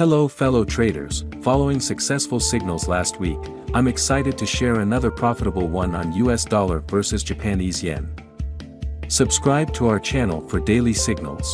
Hello fellow traders, following successful signals last week, I'm excited to share another profitable one on US dollar versus Japanese yen. Subscribe to our channel for daily signals.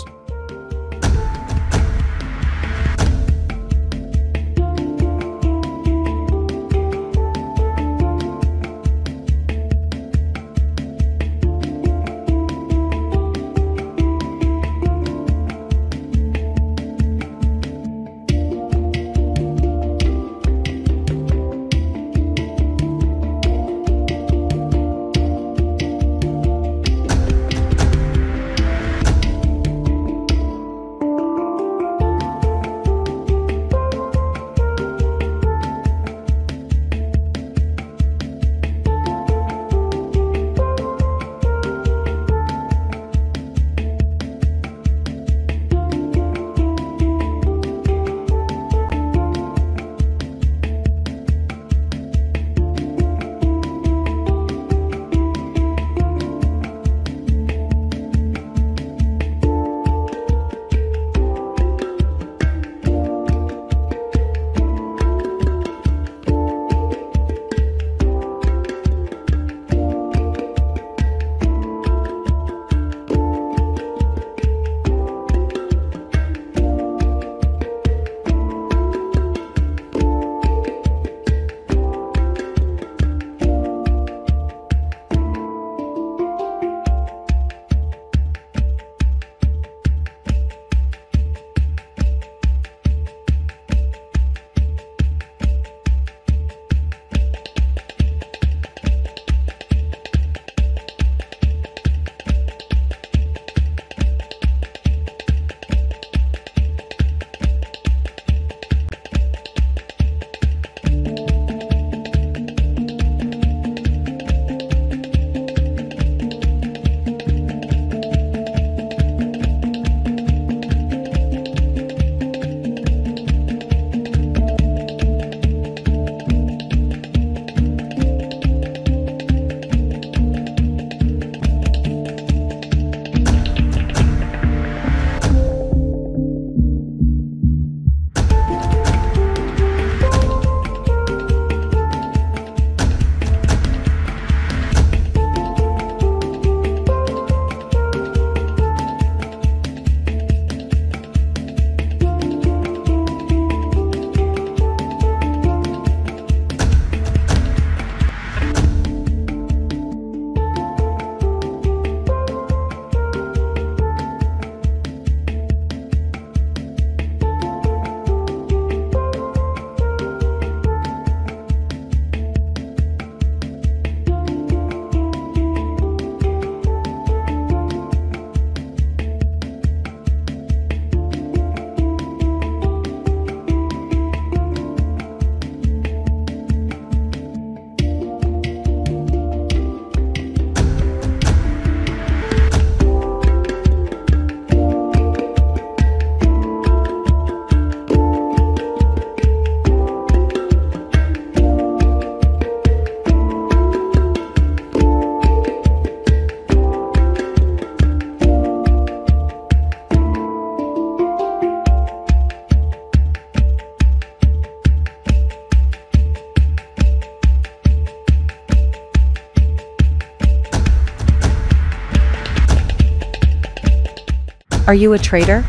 Are you a trader?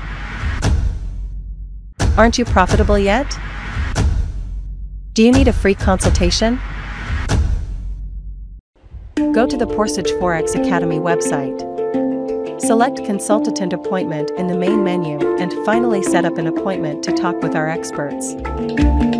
Aren't you profitable yet? Do you need a free consultation? Go to the Porsche Forex Academy website. Select Consultant Appointment in the main menu and finally set up an appointment to talk with our experts.